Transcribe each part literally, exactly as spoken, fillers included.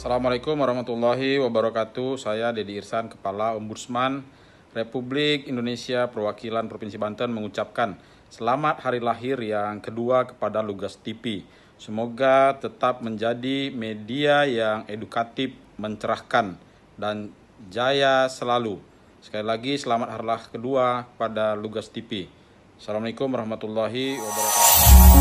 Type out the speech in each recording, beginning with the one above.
Assalamualaikum warahmatullahi wabarakatuh. Saya Dedi Irsan, Kepala Ombudsman Republik Indonesia Perwakilan Provinsi Banten mengucapkan selamat hari lahir yang kedua kepada Lugas T V. Semoga tetap menjadi media yang edukatif, mencerahkan, dan jaya selalu. Sekali lagi selamat hari lahir kedua kepada Lugas T V. Assalamualaikum warahmatullahi wabarakatuh.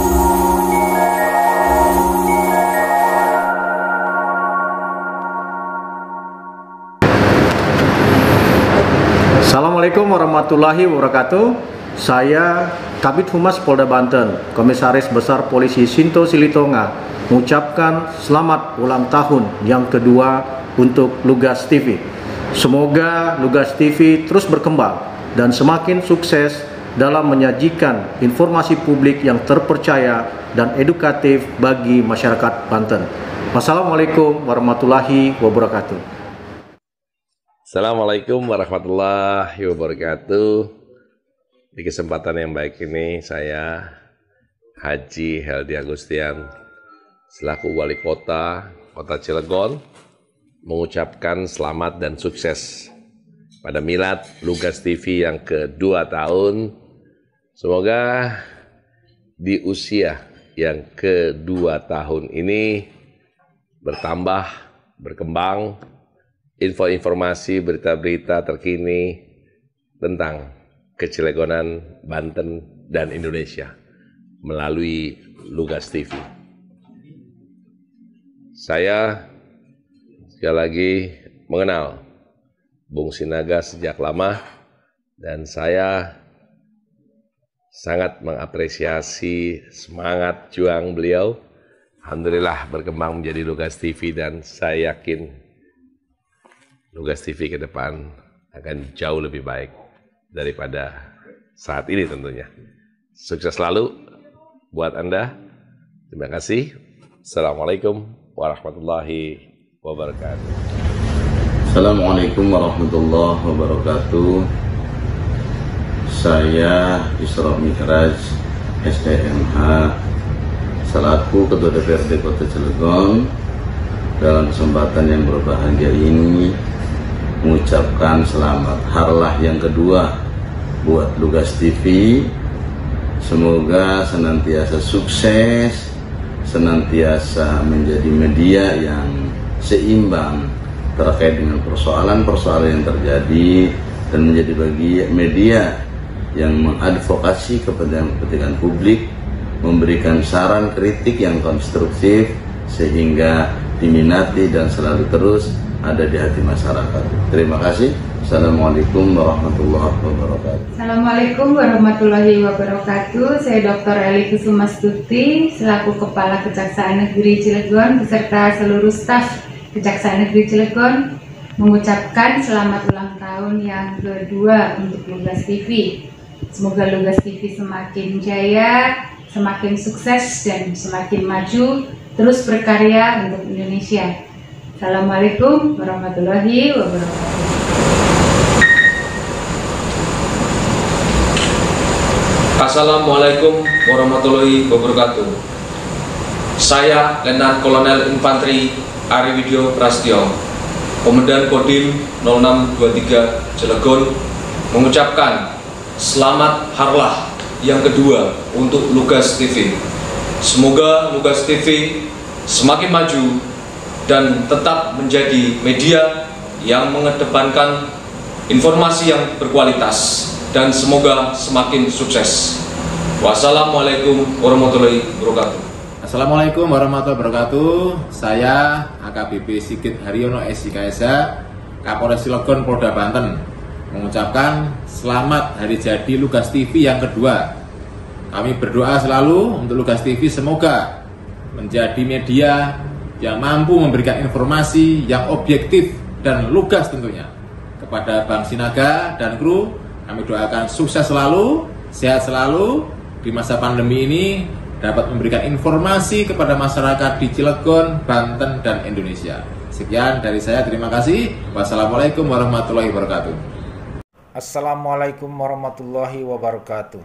Assalamualaikum warahmatullahi wabarakatuh. Saya Kabid Humas Polda Banten, Komisaris Besar Polisi Sinto Silitonga, mengucapkan selamat ulang tahun yang kedua untuk Lugas T V. Semoga Lugas T V terus berkembang dan semakin sukses dalam menyajikan informasi publik yang terpercaya dan edukatif bagi masyarakat Banten. Wassalamualaikum warahmatullahi wabarakatuh. Assalamualaikum warahmatullahi wabarakatuh. Di kesempatan yang baik ini saya Haji Heldi Agustian selaku Wali Kota Kota Cilegon mengucapkan selamat dan sukses pada milad Lugas T V yang kedua tahun. Semoga di usia yang kedua tahun ini bertambah, berkembang info-informasi, berita-berita terkini tentang kecilegonan Banten dan Indonesia melalui Lugas T V. Saya sekali lagi mengenal Bung Sinaga sejak lama dan saya sangat mengapresiasi semangat juang beliau. Alhamdulillah berkembang menjadi Lugas T V dan saya yakin Lugas T V ke depan akan jauh lebih baik daripada saat ini tentunya. Sukses selalu buat Anda. Terima kasih. Assalamualaikum warahmatullahi wabarakatuh. Assalamualaikum warahmatullahi wabarakatuh. Saya Isra Mikraj, S E M H, selaku Ketua D P R D Kota Cilegon, dalam kesempatan yang berbahagia ini mengucapkan selamat harlah yang kedua buat Lugas T V. Semoga senantiasa sukses, senantiasa menjadi media yang seimbang terkait dengan persoalan-persoalan yang terjadi dan menjadi bagi media yang mengadvokasi kepentingan publik, memberikan saran kritik yang konstruktif sehingga diminati dan selalu terus ada di hati masyarakat. Terima kasih. Assalamualaikum warahmatullahi wabarakatuh. Assalamualaikum warahmatullahi wabarakatuh. Saya Doktor Eli Kusumastuti selaku Kepala Kejaksaan Negeri Cilegon beserta seluruh staf Kejaksaan Negeri Cilegon mengucapkan selamat ulang tahun yang kedua untuk Lugas T V. Semoga Lugas T V semakin jaya, semakin sukses dan semakin maju, terus berkarya untuk Indonesia. Assalamualaikum warahmatullahi wabarakatuh. Assalamualaikum warahmatullahi wabarakatuh. Saya Letnan Kolonel Infanteri Ari Widyo Prastyo, Komandan Kodim nol enam dua tiga Cilegon, mengucapkan selamat harlah yang kedua untuk Lugas T V. Semoga Lugas T V semakin maju dan tetap menjadi media yang mengedepankan informasi yang berkualitas dan semoga semakin sukses. Wassalamualaikum warahmatullahi wabarakatuh. Assalamualaikum warahmatullahi wabarakatuh. Saya A K B P Sigit Haryono S I K S H, Kapolres Cilegon Polda Banten, mengucapkan selamat hari jadi Lugas T V yang kedua. Kami berdoa selalu untuk Lugas T V semoga menjadi media yang mampu memberikan informasi yang objektif dan lugas tentunya. Kepada Bang Sinaga dan kru, kami doakan sukses selalu, sehat selalu di masa pandemi ini, dapat memberikan informasi kepada masyarakat di Cilegon, Banten, dan Indonesia. Sekian dari saya, terima kasih. Wassalamualaikum warahmatullahi wabarakatuh. Assalamualaikum warahmatullahi wabarakatuh.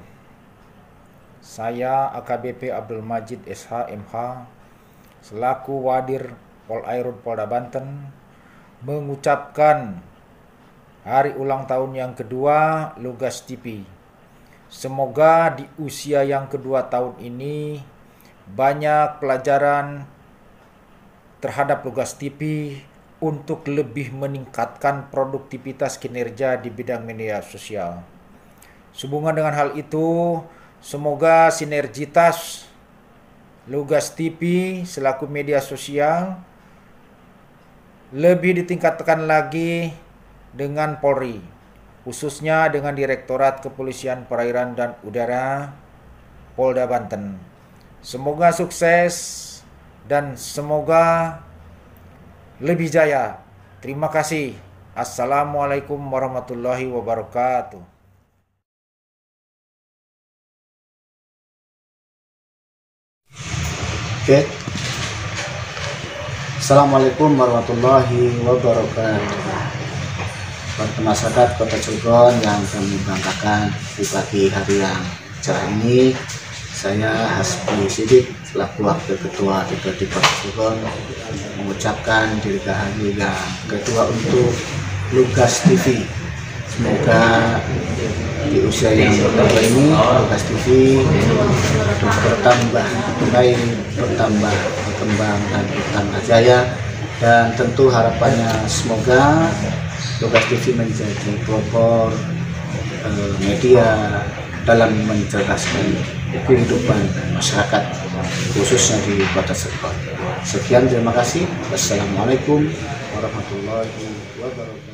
Saya A K B P Abdul Majid S H M H selaku Wadir Polairut Polda Banten mengucapkan hari ulang tahun yang kedua Lugas T V. Semoga di usia yang kedua tahun ini banyak pelajaran terhadap Lugas T V untuk lebih meningkatkan produktivitas kinerja di bidang media sosial. Sehubungan dengan hal itu, semoga sinergitas Lugas T V selaku media sosial lebih ditingkatkan lagi dengan Polri, khususnya dengan Direktorat Kepolisian Perairan dan Udara Polda Banten. Semoga sukses dan semoga lebih jaya. Terima kasih. Assalamualaikum warahmatullahi wabarakatuh. Oke. Assalamualaikum warahmatullahi wabarakatuh. Warga masyarakat Kota Cilegon yang kami banggakan di pagi hari yang cerah ini, saya Hasbi Sidik selaku Wakil Ketua D P R D Kota Cilegon mengucapkan dirgahayu yang kedua untuk Lugas T V. Semoga di usia yang pertama ini Lugas T V bertambah baik, bertambah berkembang dan bertambah jaya, dan tentu harapannya semoga Lugas T V menjadi pelopor eh, media dalam mencerdaskan kehidupan masyarakat khususnya di Kota Cilegon. Sekian, terima kasih. Wassalamualaikum warahmatullahi wabarakatuh.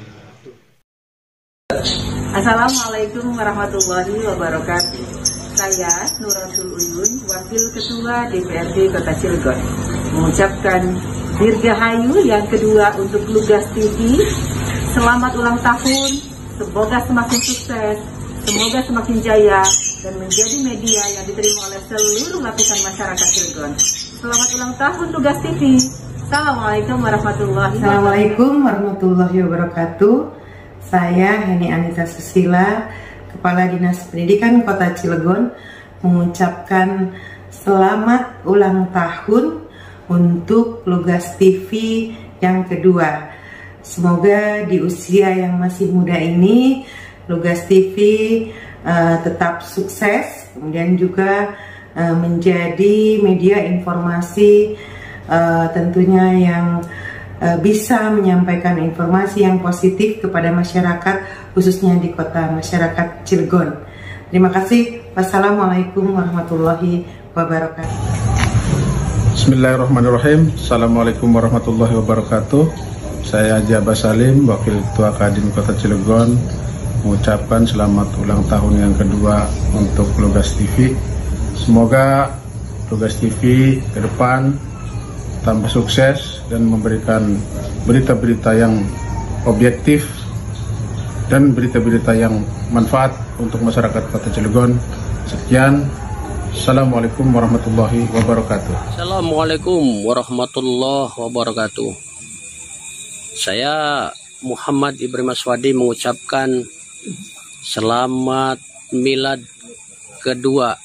Assalamualaikum warahmatullahi wabarakatuh. Saya Nuratul Uyun, Wakil Ketua D P R D Kota Cilegon, mengucapkan dirgahayu yang kedua untuk Lugas T V. Selamat ulang tahun, semoga semakin sukses, semoga semakin jaya, dan menjadi media yang diterima oleh seluruh lapisan masyarakat Cilegon. Selamat ulang tahun Lugas T V. Assalamualaikum warahmatullahi wabarakatuh. Assalamualaikum warahmatullahi wabarakatuh. Saya Heni Anissa Susila, Kepala Dinas Pendidikan Kota Cilegon, mengucapkan selamat ulang tahun untuk Lugas T V yang kedua. Semoga di usia yang masih muda ini Lugas T V uh, tetap sukses, kemudian juga uh, menjadi media informasi uh, tentunya yang uh, bisa menyampaikan informasi yang positif kepada masyarakat, khususnya di kota masyarakat Cilegon. Terima kasih. Wassalamualaikum warahmatullahi wabarakatuh. Bismillahirrahmanirrahim. Assalamualaikum warahmatullahi wabarakatuh. Saya Haji Abbas Salim, Wakil Ketua Kadin Kota Cilegon, mengucapkan selamat ulang tahun yang kedua untuk Lugas T V. Semoga Lugas T V ke depan tambah sukses dan memberikan berita-berita yang objektif dan berita-berita yang manfaat untuk masyarakat Kota Cilegon. Sekian. Assalamualaikum warahmatullahi wabarakatuh. Assalamualaikum warahmatullahi wabarakatuh. Saya Muhammad Ibrahim Aswadi mengucapkan selamat milad kedua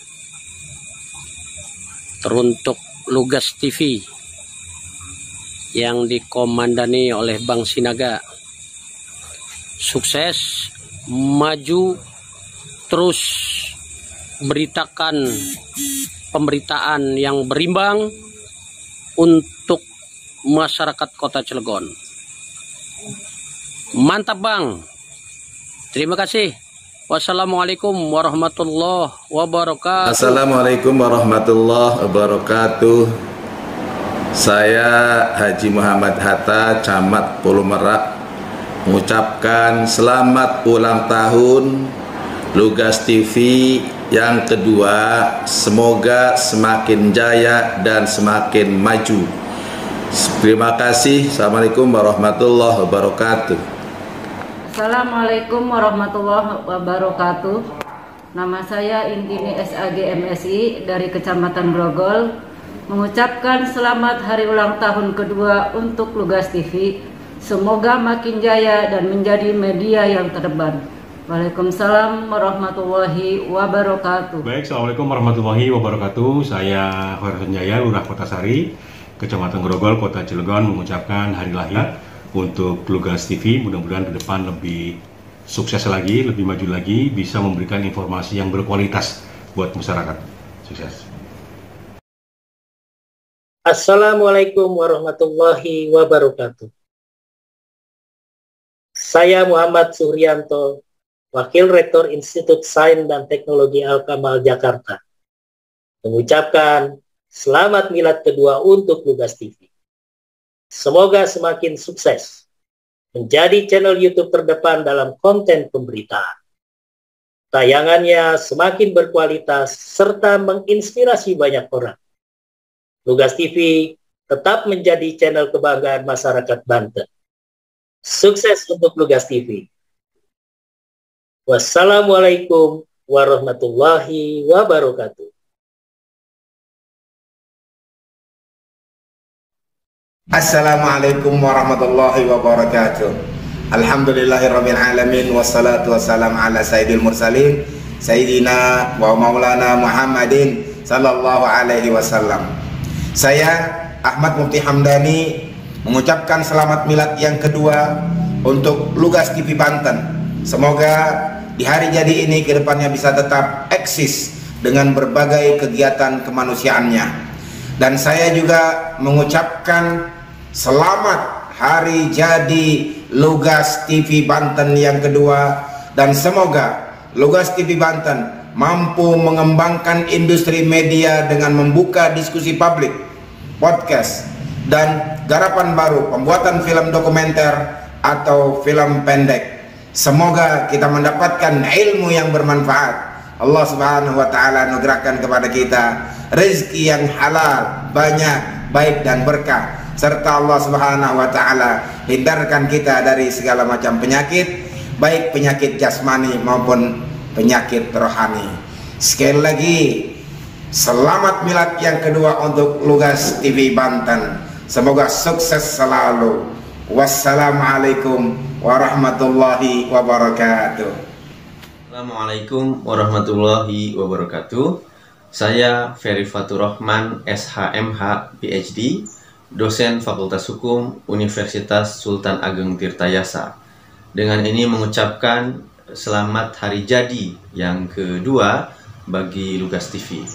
teruntuk Lugas T V yang dikomandani oleh Bang Sinaga. Sukses, maju, terus beritakan pemberitaan yang berimbang untuk masyarakat Kota Cilegon. Mantap Bang. Terima kasih. Wassalamualaikum warahmatullahi wabarakatuh. Assalamualaikum warahmatullahi wabarakatuh. Saya Haji Muhammad Hatta, Camat Pulau Merak, mengucapkan selamat ulang tahun Lugas T V yang kedua. Semoga semakin jaya dan semakin maju. Terima kasih. Assalamualaikum warahmatullahi wabarakatuh. Assalamualaikum warahmatullahi wabarakatuh. Nama saya Intini S A G M S I dari Kecamatan Grogol, mengucapkan selamat hari ulang tahun kedua untuk Lugas T V. Semoga makin jaya dan menjadi media yang terdepan. Waalaikumsalam warahmatullahi wabarakatuh. Baik, Assalamualaikum warahmatullahi wabarakatuh. Saya Hoirul Jaya, Lurah Kota Sari. Kecamatan Grogol, Kota Cilegon mengucapkan hari lahir untuk Lugas T V. Mudah-mudahan ke depan lebih sukses lagi, lebih maju lagi, bisa memberikan informasi yang berkualitas buat masyarakat. Sukses. Assalamualaikum warahmatullahi wabarakatuh. Saya Muhammad Suryanto, Wakil Rektor Institut Sains dan Teknologi Al-Kamal Jakarta, mengucapkan selamat milad kedua untuk Lugas T V. Semoga semakin sukses, menjadi channel YouTube terdepan dalam konten pemberitaan. Tayangannya semakin berkualitas serta menginspirasi banyak orang. Lugas T V tetap menjadi channel kebanggaan masyarakat Banten. Sukses untuk Lugas T V. Wassalamualaikum warahmatullahi wabarakatuh. Assalamualaikum warahmatullahi wabarakatuh. Alhamdulillahirabbil alamin wassalatu wassalamu ala sayyidil mursalin sayyidina wa maulana Muhammadin sallallahu alaihi wasallam. Saya Ahmad Mufti Hamdani mengucapkan selamat milad yang kedua untuk Lugas T V Banten. Semoga di hari jadi ini kedepannya bisa tetap eksis dengan berbagai kegiatan kemanusiaannya. Dan saya juga mengucapkan selamat hari jadi Lugas T V Banten yang kedua, dan semoga Lugas T V Banten mampu mengembangkan industri media dengan membuka diskusi publik, podcast, dan garapan baru pembuatan film dokumenter atau film pendek. Semoga kita mendapatkan ilmu yang bermanfaat. Allah Subhanahu wa taala anugerahkan kepada kita rezeki yang halal, banyak, baik dan berkah, serta Allah Subhanahu wa taala hindarkan kita dari segala macam penyakit, baik penyakit jasmani maupun penyakit rohani. Sekali lagi, selamat milad yang kedua untuk Lugas T V Banten. Semoga sukses selalu. Wassalamualaikum warahmatullahi wabarakatuh. Assalamualaikum warahmatullahi wabarakatuh. Saya Ferry Fatur Rahman, S H M H, P H D, dosen Fakultas Hukum Universitas Sultan Ageng Tirtayasa. Dengan ini mengucapkan selamat hari jadi yang kedua bagi Lugas T V.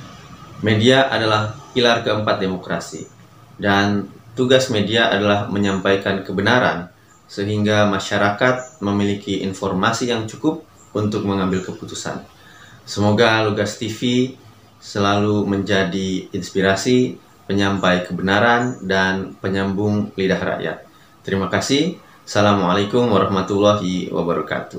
Media adalah pilar keempat demokrasi, dan tugas media adalah menyampaikan kebenaran sehingga masyarakat memiliki informasi yang cukup untuk mengambil keputusan. Semoga Lugas T V selalu menjadi inspirasi, penyampai kebenaran, dan penyambung lidah rakyat. Terima kasih. Assalamualaikum warahmatullahi wabarakatuh.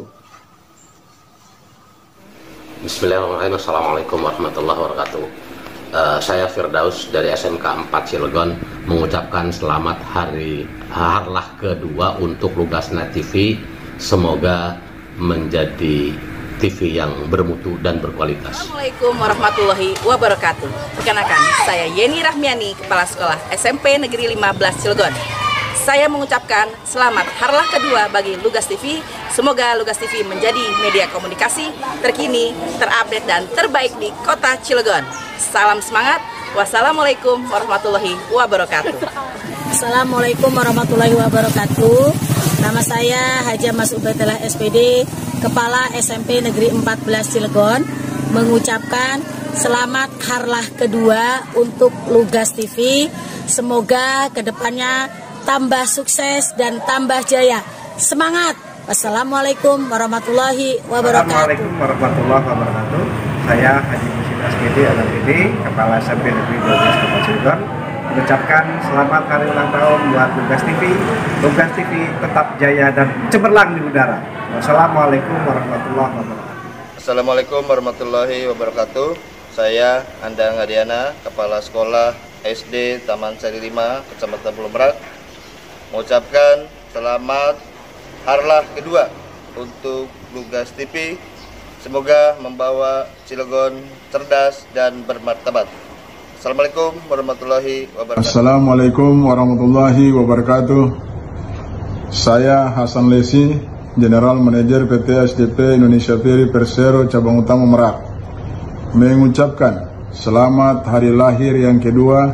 Bismillahirrahmanirrahim. Assalamualaikum warahmatullahi wabarakatuh. Uh, saya Firdaus dari S M K empat Cilegon mengucapkan selamat hari harlah kedua untuk Lugas Net T V. Semoga menjadi T V yang bermutu dan berkualitas. Assalamualaikum warahmatullahi wabarakatuh. Perkenalkan, saya Yeni Rahmiani, Kepala Sekolah S M P Negeri lima belas Cilegon. Saya mengucapkan selamat harlah kedua bagi Lugas T V. Semoga Lugas T V menjadi media komunikasi terkini, terupdate, dan terbaik di Kota Cilegon. Salam semangat. Wassalamualaikum warahmatullahi wabarakatuh. Assalamualaikum warahmatullahi wabarakatuh. Nama saya Haja Mas Ubaitillah S P D, Kepala S M P Negeri empat belas Cilegon, mengucapkan selamat harlah kedua untuk Lugas T V. Semoga kedepannya tambah sukses dan tambah jaya. Semangat. Wassalamualaikum warahmatullahi wabarakatuh. Assalamualaikum warahmatullahi wabarakatuh. Saya Haji Musin S P D L P D, Kepala S M P Negeri dua belas Kota Cilegon, mengucapkan selamat hari ulang tahun buat Lugas T V. Lugas T V tetap jaya dan cemerlang di udara. Wassalamualaikum warahmatullahi wabarakatuh. Assalamualaikum warahmatullahi wabarakatuh. Saya Andang Hadiana, Kepala Sekolah S D Taman Sari lima, Kecamatan Pulau Merak, mengucapkan selamat harlah kedua untuk Lugas T V. Semoga membawa Cilegon cerdas dan bermartabat. Assalamualaikum warahmatullahi wabarakatuh. Assalamualaikum warahmatullahi wabarakatuh. Saya Hasan Lesi, General Manager P T S D P Indonesia Ferry Persero Cabang Utama Merak, mengucapkan selamat hari lahir yang kedua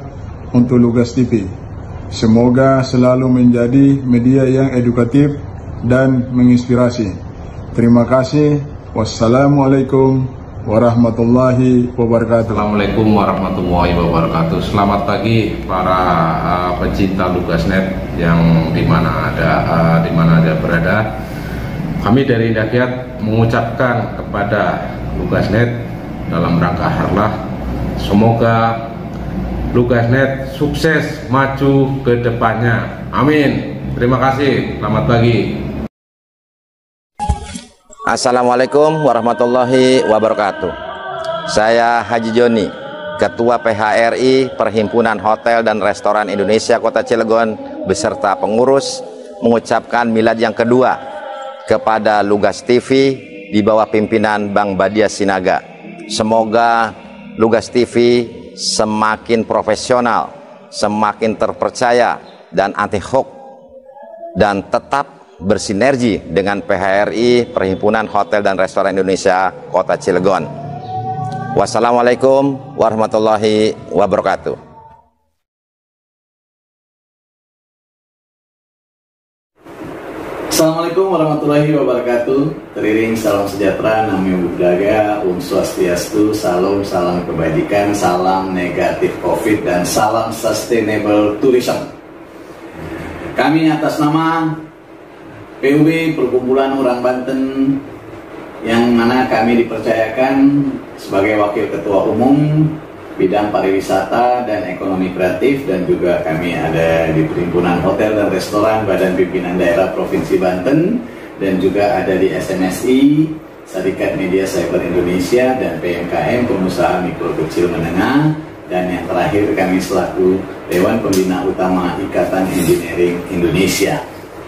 untuk Lugas T V. Semoga selalu menjadi media yang edukatif dan menginspirasi. Terima kasih. Wassalamualaikum warahmatullahi wabarakatuh. Assalamualaikum warahmatullahi wabarakatuh. Selamat pagi para uh, pecinta Lugasnet yang dimana ada uh, dimana ada berada. Kami dari Indakiat mengucapkan kepada Lugasnet dalam rangka harlah, semoga Lugasnet sukses maju ke depannya. Amin. Terima kasih. Selamat pagi. Assalamualaikum warahmatullahi wabarakatuh. Saya Haji Joni, Ketua P H R I Perhimpunan Hotel dan Restoran Indonesia Kota Cilegon beserta pengurus mengucapkan milad yang kedua kepada Lugas T V di bawah pimpinan Bang Badia Sinaga. Semoga Lugas T V semakin profesional, semakin terpercaya dan anti hoax, dan tetap bersinergi dengan P H R I Perhimpunan Hotel dan Restoran Indonesia Kota Cilegon. Wassalamualaikum warahmatullahi wabarakatuh. Assalamualaikum warahmatullahi wabarakatuh. Teriring salam sejahtera, Namo Buddhaya, Om Swastiastu, salam salam kebajikan, salam negatif COVID, dan salam sustainable tourism. Kami atas nama P U B Perkumpulan Orang Banten, yang mana kami dipercayakan sebagai Wakil Ketua Umum Bidang Pariwisata dan Ekonomi Kreatif, dan juga kami ada di Perhimpunan Hotel dan Restoran Badan Pimpinan Daerah Provinsi Banten, dan juga ada di S M S I, Serikat Media Cyber Indonesia, dan P M K M Pengusaha Mikro Kecil Menengah, dan yang terakhir kami selaku Dewan Pembina Utama Ikatan Engineering Indonesia.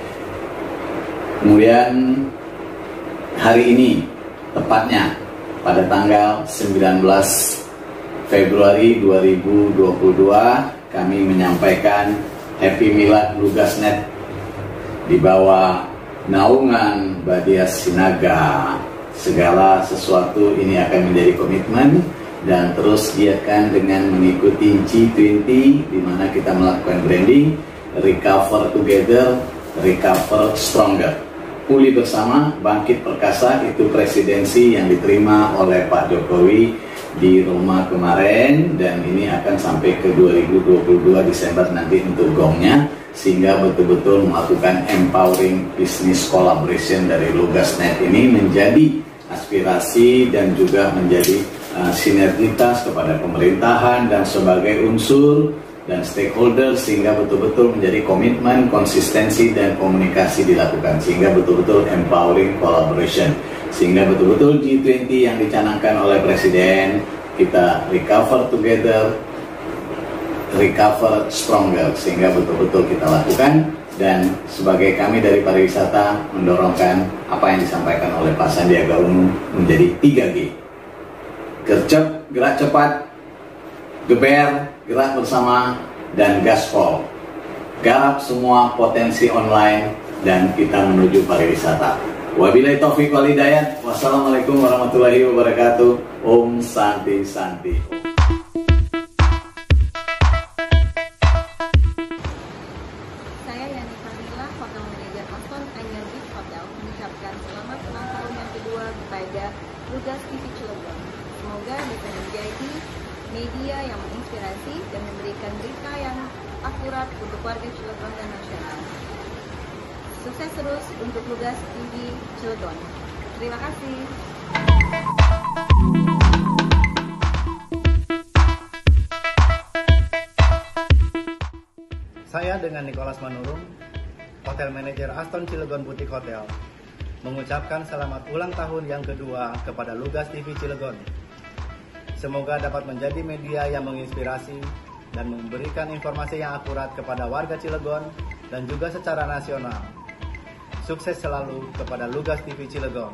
Kemudian hari ini, tepatnya pada tanggal sembilan belas Februari dua ribu dua puluh dua, kami menyampaikan Happy Milad Lugasnet di bawah naungan Badia Sinaga. Segala sesuatu ini akan menjadi komitmen dan terus giatkan dengan mengikuti G dua puluh, di mana kita melakukan branding Recover Together, Recover Stronger. Pulih bersama, bangkit perkasa, itu presidensi yang diterima oleh Pak Jokowi di Roma kemarin, dan ini akan sampai ke dua ribu dua puluh dua Desember nanti untuk gongnya, sehingga betul-betul melakukan empowering business collaboration dari Lugasnet ini menjadi aspirasi dan juga menjadi uh, sinergitas kepada pemerintahan dan sebagai unsur dan stakeholder, sehingga betul-betul menjadi komitmen, konsistensi, dan komunikasi dilakukan, sehingga betul-betul empowering collaboration, sehingga betul-betul G dua puluh yang dicanangkan oleh Presiden, kita recover together, recover stronger, sehingga betul-betul kita lakukan. Dan sebagai kami dari pariwisata mendorongkan apa yang disampaikan oleh Pak Sandiaga Uno menjadi tiga G. Gercep, gerak cepat, geber, gerak bersama, dan gaspol. Garap semua potensi online dan kita menuju pariwisata. Wabillahi taufiq wal hidayah. Wassalamualaikum warahmatullahi wabarakatuh. Om Santi Santi. Saya Yani Fadila, Hotel Manager Aston Energy Hotel, mengucapkan selamat ulang tahun yang kedua kepada Lugas T V Cilegon. Semoga bisa menjadi media yang menginspirasi dan memberikan berita yang akurat untuk warga Cilegon dan nasional. Sukses terus untuk Lugas T V Cilegon. Terima kasih. Saya dengan Nicholas Manurung, Hotel Manager Aston Cilegon Boutique Hotel, mengucapkan selamat ulang tahun yang kedua kepada Lugas T V Cilegon. Semoga dapat menjadi media yang menginspirasi dan memberikan informasi yang akurat kepada warga Cilegon dan juga secara nasional. Sukses selalu kepada Lugas T V Cilegon.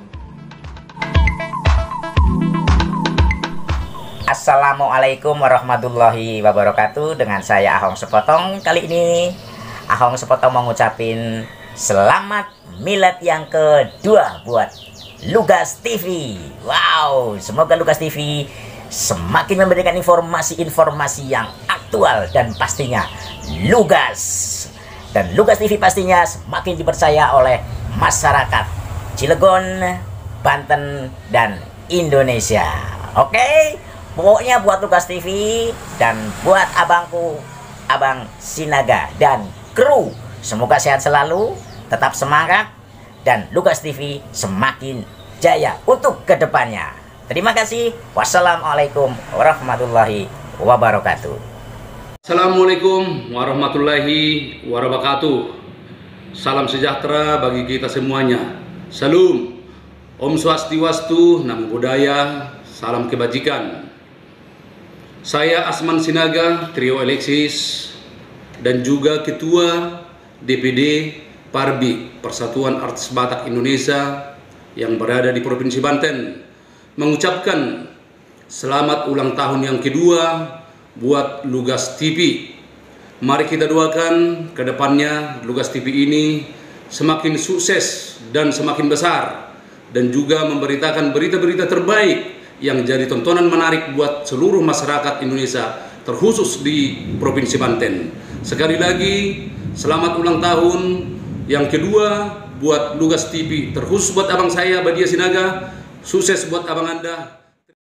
Assalamualaikum warahmatullahi wabarakatuh. Dengan saya Ahong Sepotong. Kali ini Ahong Sepotong mengucapin selamat milad yang kedua buat Lugas T V. Wow, semoga Lugas T V semakin memberikan informasi-informasi yang aktual dan pastinya lugas. Dan Lugas T V pastinya semakin dipercaya oleh masyarakat Cilegon, Banten, dan Indonesia. Oke, pokoknya buat Lugas T V dan buat abangku, Abang Sinaga dan kru, semoga sehat selalu, tetap semangat, dan Lugas T V semakin jaya untuk kedepannya. Terima kasih. Wassalamualaikum warahmatullahi wabarakatuh. Assalamualaikum warahmatullahi wabarakatuh. Salam sejahtera bagi kita semuanya. Salam, Om Swastiwastu, Namo Buddhaya, salam kebajikan. Saya Asman Sinaga, Trio Alexis, dan juga Ketua D P D Parbi, Persatuan Artis Batak Indonesia yang berada di Provinsi Banten, mengucapkan selamat ulang tahun yang kedua buat Lugas T V. Mari kita doakan ke depannya Lugas T V ini semakin sukses dan semakin besar, dan juga memberitakan berita-berita terbaik yang jadi tontonan menarik buat seluruh masyarakat Indonesia, terkhusus di Provinsi Banten. Sekali lagi, selamat ulang tahun yang kedua buat Lugas T V, terkhusus buat abang saya, Badia Sinaga. Sukses buat abang Anda.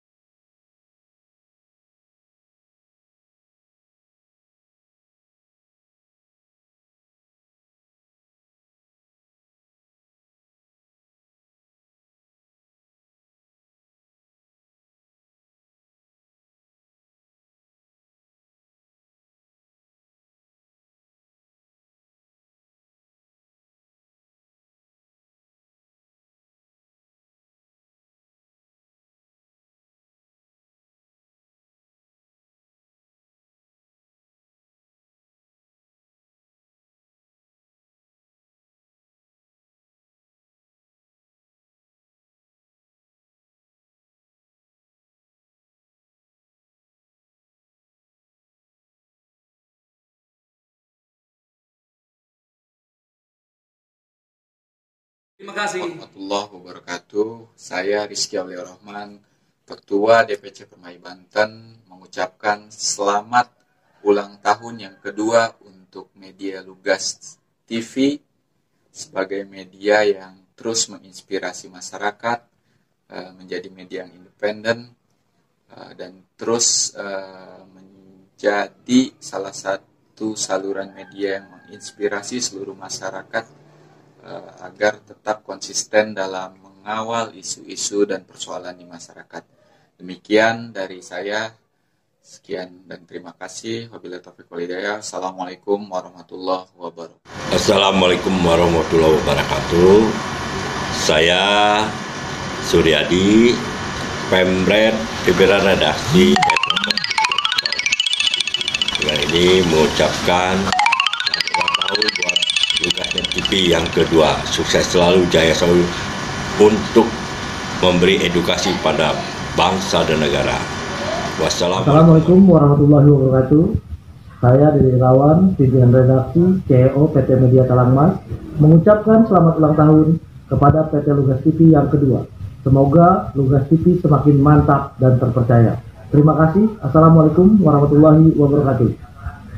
Terima kasih. Warahmatullahi wabarakatuh. Saya Rizky Aulia Rahman, Ketua D P C Permai Banten, mengucapkan selamat ulang tahun yang kedua untuk media Lugas T V sebagai media yang terus menginspirasi masyarakat, menjadi media yang independen, dan terus menjadi salah satu saluran media yang menginspirasi seluruh masyarakat agar tetap konsisten dalam mengawal isu-isu dan persoalan di masyarakat. Demikian dari saya. Sekian dan terima kasih. Wabillahi taufiq wal hidayah. Assalamualaikum warahmatullahi wabarakatuh. Assalamualaikum warahmatullahi wabarakatuh. Saya Suryadi, Pemret Pimpinan Redaksi. Dengan ini mengucapkan ulang tahun buat Lugas T V yang kedua. Sukses selalu, jaya selalu untuk memberi edukasi pada bangsa dan negara. Wassalamualaikum warahmatullahi wabarakatuh. Saya Dede Rawan, pimpinan redaksi C E O P T Media Talangmas, mengucapkan selamat ulang tahun kepada P T Lugas T V yang kedua. Semoga Lugas T V semakin mantap dan terpercaya. Terima kasih. Assalamualaikum warahmatullahi wabarakatuh.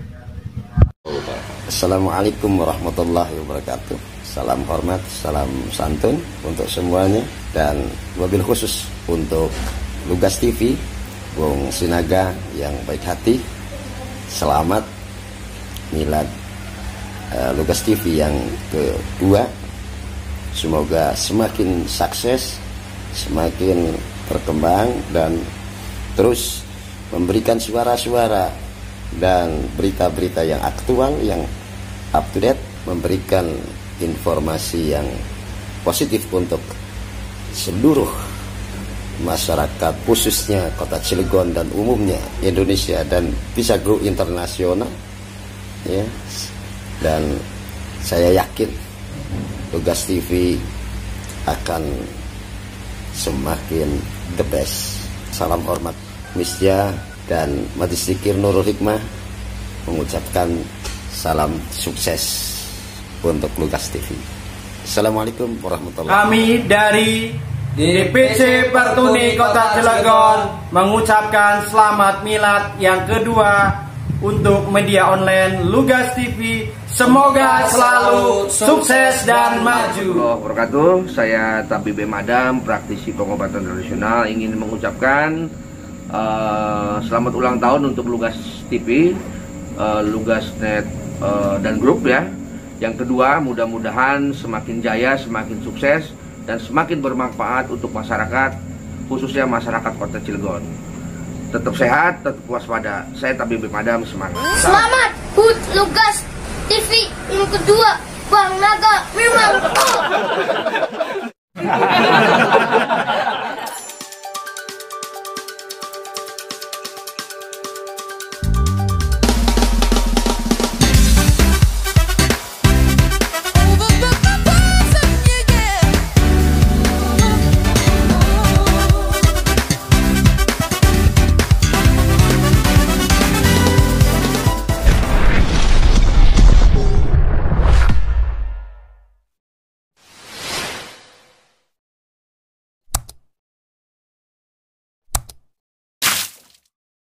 Assalamualaikum warahmatullahi wabarakatuh. Salam hormat, salam santun untuk semuanya, dan wabil khusus untuk Lugas T V, Bung Sinaga yang baik hati. Selamat milad uh, Lugas T V yang kedua. Semoga semakin sukses, semakin berkembang, dan terus memberikan suara-suara dan berita-berita yang aktual, yang up to date, memberikan informasi yang positif untuk seluruh masyarakat, khususnya Kota Cilegon dan umumnya Indonesia, dan bisa go internasional, ya. Dan saya yakin Lugas T V akan semakin the best. Salam hormat. Misja dan Majelis Zikir Nurul Hikmah mengucapkan salam sukses untuk Lugas T V. Assalamualaikum warahmatullahi wabarakatuh. Kami dari D P C Pertuni Kota Cilegon mengucapkan selamat milad yang kedua untuk media online Lugas T V. Semoga selalu sukses dan maju. Wabarakatuh. Saya Tabib M. Adam, praktisi pengobatan tradisional, ingin mengucapkan uh, selamat ulang tahun untuk Lugas T V, uh, Lugasnet uh, dan grup ya. Yang kedua, mudah-mudahan semakin jaya, semakin sukses, dan semakin bermanfaat untuk masyarakat, khususnya masyarakat Kota Cilegon. Tetap sehat, tetap waspada. Saya Tabib M. Adam, semangat. Selamat H U T Lugas T V yang kedua, Bang Naga memang.